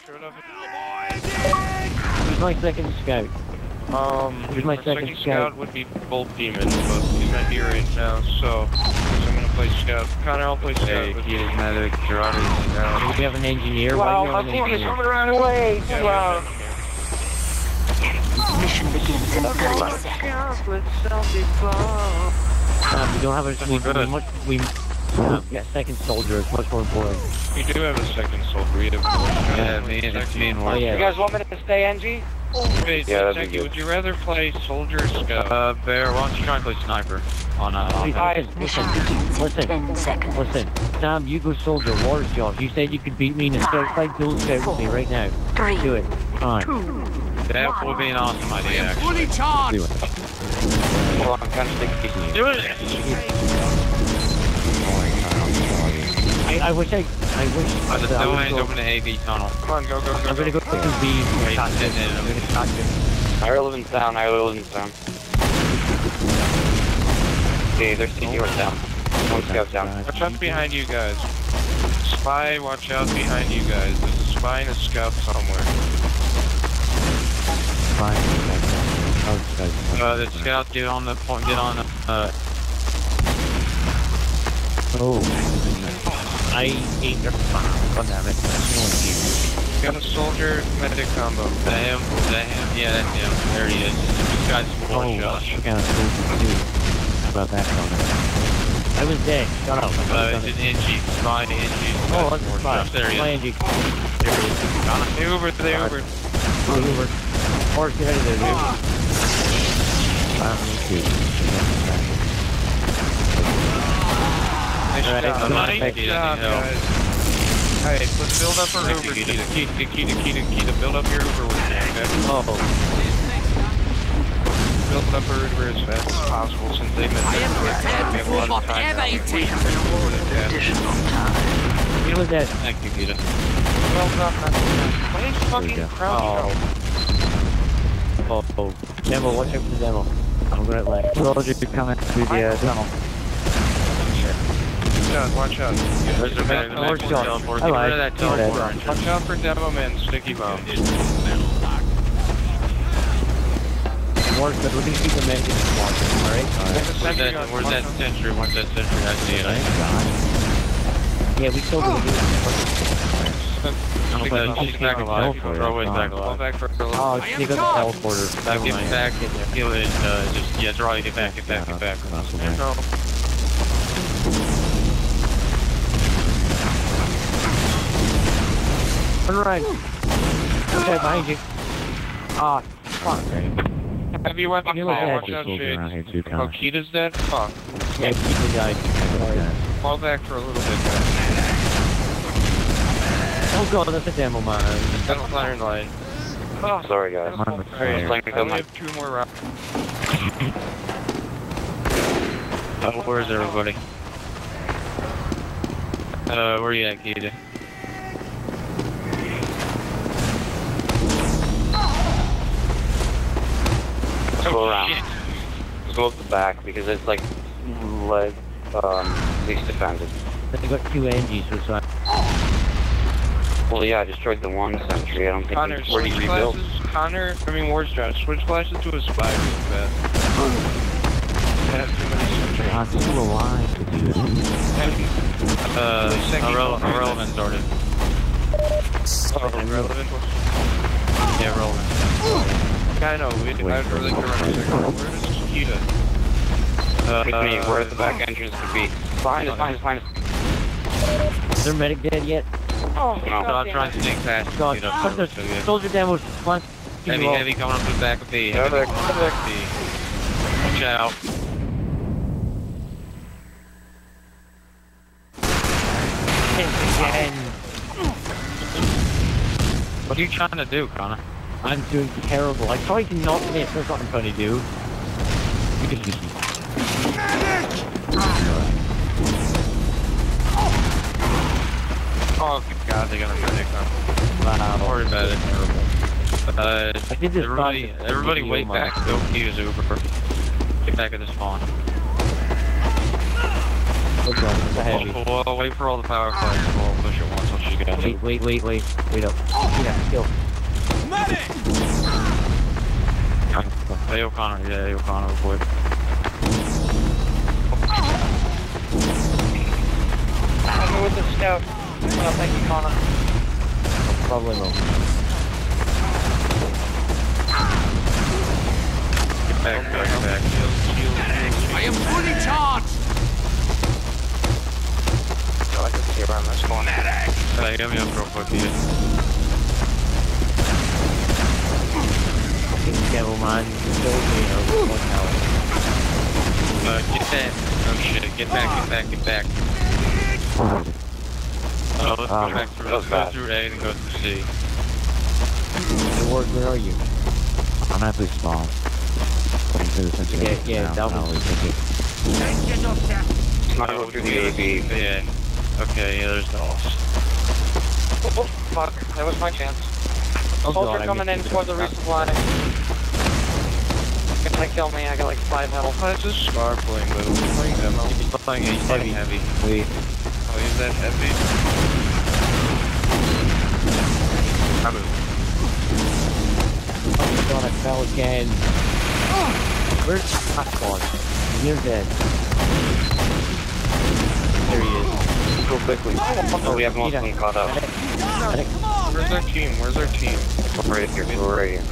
Showed up. Who's my second scout? Who's my second scout? Would be Bolt Demon, but he's not here right now, so I'm gonna play scout. Connor, I'll play scout with you. Medic, Gerardo's scout. Do we have an engineer? Wow, Why my do you have team an is engineer? coming around the way. Yeah, Wow. Mission begins in 30 seconds. We don't have a second soldier. It's much more important. We do have a second soldier. We have Me and Oh, yeah. You guys want me to stay NG? Wait, Yeah, that'd be Jackie, good. would you rather play soldier or scout? Bear, why don't you try and play sniper on Mission begins in 10 seconds. Listen, Sam, you go soldier, Wars Josh. You said you could beat me in a scout fight, dual scout with me right now. 3, Do it. Fine. 2, That would be an awesome idea, actually. Fully charged! Do it. Well, I'm kind of thinking. Do it! I wish. The domain's open to AV tunnel. Come on, go. I'm gonna go to B. I'm gonna catch it. Higher living down, higher living down. Okay, there's two doors down. One scout down. Watch out behind you guys. Spy, watch out behind you guys. There's a spy and a scout somewhere. Fine. The scout, get on the point, get on the, Oh. I ate their God damn it. Got a soldier medic combo. that him, yeah, that's him. There he is. This guy's Oh, one shot. what kind of cool dude. How about that comment? I was dead. Shut up. It's an NG, spy NG. Oh, that's a spy. There he is. There he is. They Ubered. Uber. Horse, get out of there, dude. Nice Alright, job. I'm not Nice affected. job, guys. Alright, let's build up our Uber. Kita. Build up your Uber with me, okay? Oh. Build up our Uber as fast as possible since they missed I am prepared we have a lot for of time whatever now. it We takes. have been awarded additional time. You know that? Thank you, Kita. Well done, man. What is fucking crowd? Oh. Demo, watch out for the demo. I'm going left. Soldier coming through the tunnel. Watch out. There's a man. More shots. Teleport. I Get lied. rid of that Yeah, teleport that's engine. Watch out for demo man, sticky bomb. More, but we're gonna keep the medic watching, alright? Where's that sentry? Where's that sentry? I see it. Yeah, we still do it. She's back alive. Throw it back Fall alive. back for a little. Oh, she got the teleporter. Get back. Kill it. Just, yeah, draw it. Get back. No. Turn right. Okay, behind you. Ah, fuck. Heavy weapon You fire, look watch out, soldier around here Shades. too, Oh, Connor. Kita's dead? Fuck. Yeah, keep the guy. Fall back for a little bit, guys. Oh god, that's a demo man. Battle fire line. Oh, Sorry, guys. Alright, I only have 2 more rounds. Where's everybody? Where you at, Kita? Oh, Go around. shit. Let's go up the back because it's like least defended. They got 2 NGs, so it's like... Well, yeah, I destroyed the one sentry. I don't think Connor, it's where switch he rebuilt. classes. Warstrap, switch classes to a spy real fast. Have too many sentries. I'm still alive with you. Irrelevant started. Oh, relevant. Yeah, relevant. I know, I'd really run a second. Where is Kita? Where the back entrance could be. Find us. Is their medic dead yet? Oh, No, I'm trying to sneak past. God, Kita. put the soldier demos. Come on. Heavy coming up to the back of B. Heavy coming up to the back of B. Watch out. Again. What are you trying to do, Connor? I'm doing terrible. I tried to not miss. That's what I'm trying to do. Oh, God, they're gonna medic now. Wow. Don't worry about it. I did this Everybody wait back. Go Kita's Uber. Get back at the spawn. Oh god, it's a heavy. We'll wait for all the power flags and we'll push it once she got Wait up. Yeah, kill. Hey O'Connor, yeah, O'Connor, real quick. Help me with the scout. Oh, thank you, Connor. Probably no. Get back. Shield. I am fully charged! I can see around this corner. Hey, get me up real quick here. Devil man, you killed me, what Get back. Oh shit, get back. Oh, let's go back through, let's go through A and go through C. Hey, Ward, where are you? I'm at the spawn. Yeah, that was It's not go through the AB. Yeah. Okay, yeah, there's dolls. Oh, fuck. That was my chance. Oh Soldier god, coming in for the resupply. Gonna kill me, I got like 5 health. That's a scar playing with him. He's playing demo. He's playing heavy. Wait. Oh, he's that heavy. I move. Oh god, I fell again. Where's the platform? You're dead. There he is. Go quickly. Oh, we have one thing caught up. Where's our team? We're right here.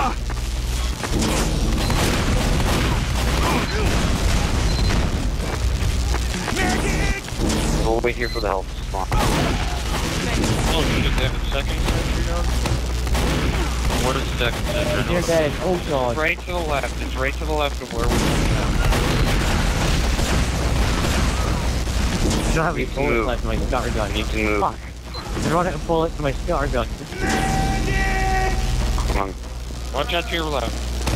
We'll wait here for the health spawn. Oh, you just have a second sentry gun? What is second sentry You're gun? dead. Oh god. It's right to the left. It's right to the left of where we're going I don't have any Need to bullets move. left in my scatter gun. Need to move. Fuck. I run out of bullets in my scatter gun. Come on. Watch out to your left.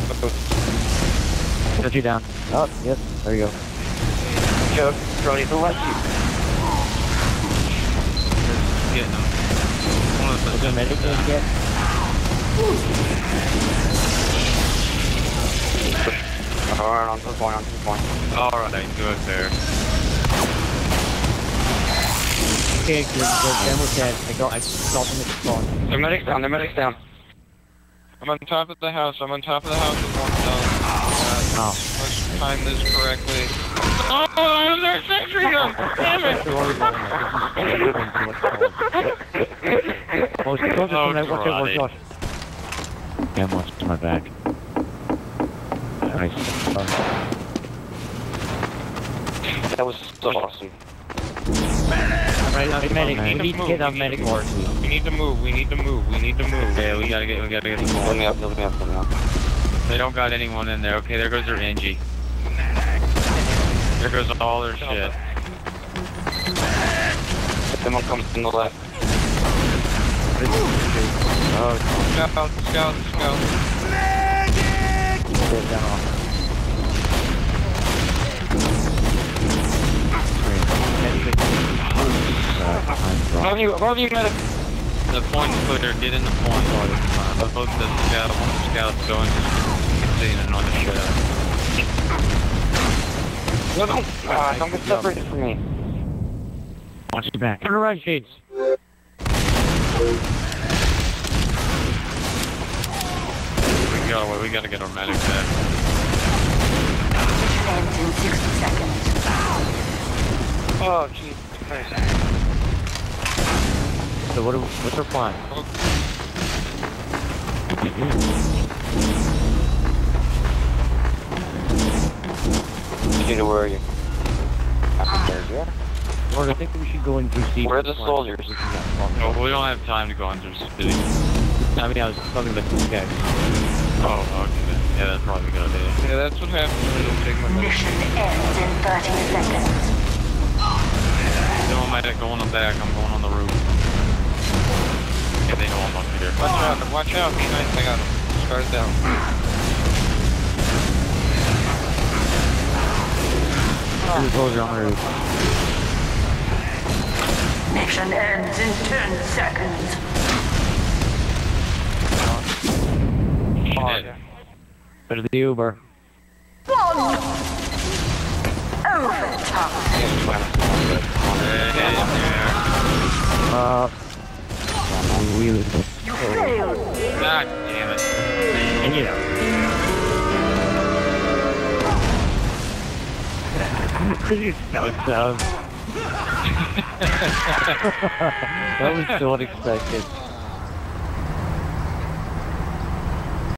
Shut you down. Oh, yep. There you go. Joe, Brody, to the left you. Yeah, no. One of Is there a medic in yet? Alright, on to the point. Alright, good there. Okay, good. Demo's dead. I stopped him at the spawn. Their medic's down. I'm on top of the house with one down. Oh. Let's time this correctly. Oh, there's sentry gun! Damn it! Oh, it's closer Oh, to watch out, Josh. Yeah, I'm watching my back. Nice. That was so awesome. Alright, medic. We We need to get our medic horse. We need to move. Yeah, we gotta get Let me up. They don't got anyone in there. Okay, there goes their NG. There goes all their shit. Someone comes from the left. Oh, Scout. get down off. Above you, medic. The point's clear. Get in the point. Both the scout, one of the scouts going to seeing another shit out. Don't get separated from me. Watch your back. Turn around, Shades. We gotta get our medic back. Ends in 60 seconds. Oh, jeez. So what's our plan? Gina, where are you? Lord, I think we should go into C. Where are the soldiers? No, we don't have time to go into the city. I mean, I was talking about this guy. Oh, okay. Yeah, that's probably a good idea. Yeah, that's what happens when I don't take my medicine. Mission ends in 30 seconds. No medic going on the back, I'm going on the roof. Yeah, they know I'm up here. Watch out, be nice, I got him. Start down. Two soldiers on the roof. Mission ends in 10 seconds. Shit. Go to the Uber. Overtime. Hey, wheeling. You failed. God damn it. And you know. Pretty snow sound. That was so unexpected.